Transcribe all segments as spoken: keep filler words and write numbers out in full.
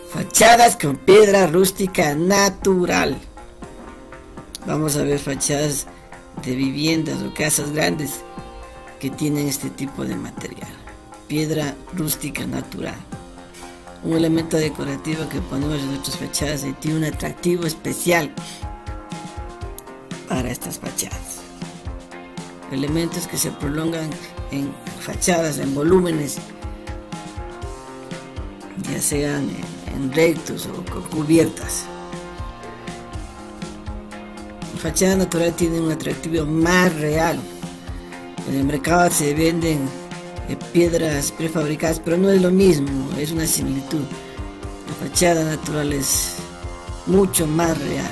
Fachadas con piedra rústica natural. Vamos a ver fachadas de viviendas o casas grandes que tienen este tipo de material. Piedra rústica natural. Un elemento decorativo que ponemos en nuestras fachadas y tiene un atractivo especial para estas fachadas. Elementos que se prolongan en fachadas, en volúmenes, ya sean en rectos o cubiertas. La fachada natural tiene un atractivo más real. En el mercado se venden eh, piedras prefabricadas, pero no es lo mismo, es una similitud. La fachada natural es mucho más real.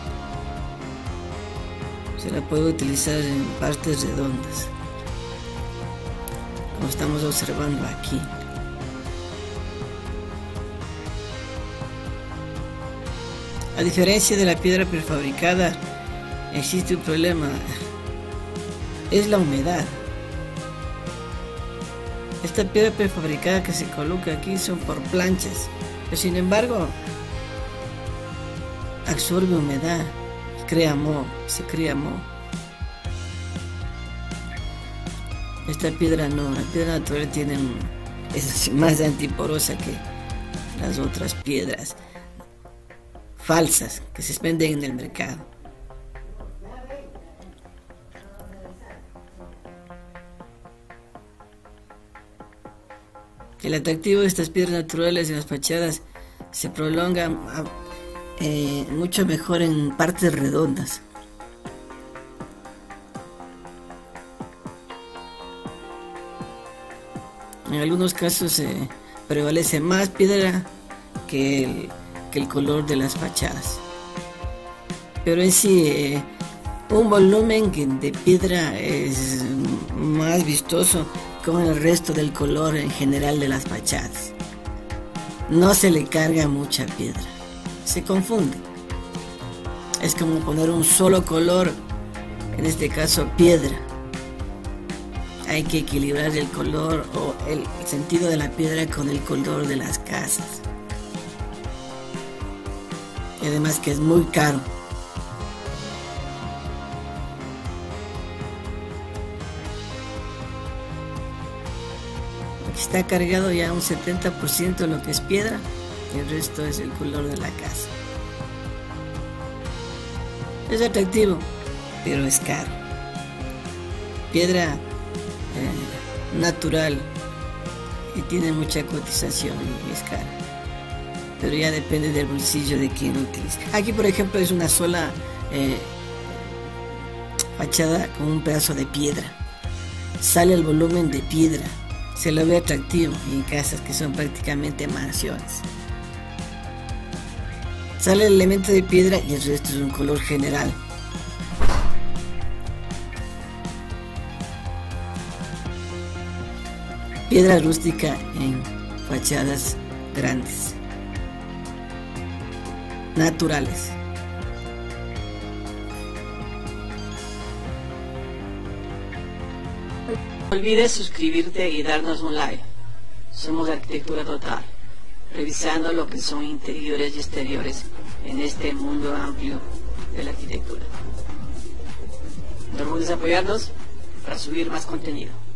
Se la puede utilizar en partes redondas, como estamos observando aquí. A diferencia de la piedra prefabricada, existe un problema, es la humedad. Esta piedra prefabricada que se coloca aquí son por planchas, pero sin embargo absorbe humedad, crea moho, se crea moho. Esta piedra no, la piedra natural tiene un, es más antiporosa que las otras piedras falsas que se venden en el mercado. El atractivo de estas piedras naturales en las fachadas se prolonga eh, mucho mejor en partes redondas. En algunos casos eh, prevalece más piedra que el, que el color de las fachadas. Pero en sí, eh, un volumen de piedra es más vistoso con el resto del color en general de las fachadas. No se le carga mucha piedra, se confunde. Es como poner un solo color, en este caso piedra. Hay que equilibrar el color o el sentido de la piedra con el color de las casas. Y además que es muy caro. Está cargado ya un setenta por ciento de lo que es piedra, y el resto es el color de la casa. Es atractivo, pero es caro. Piedra eh, natural y tiene mucha cotización y es cara. Pero ya depende del bolsillo de quien lo utilice. Aquí, por ejemplo, es una sola eh, fachada con un pedazo de piedra. Sale el volumen de piedra. Se lo ve atractivo en casas que son prácticamente mansiones. Sale el elemento de piedra y el resto es un color general. Piedra rústica en fachadas grandes, naturales. No olvides suscribirte y darnos un like. Somos Arquitectura Total, revisando lo que son interiores y exteriores en este mundo amplio de la arquitectura. No olvides apoyarnos para subir más contenido.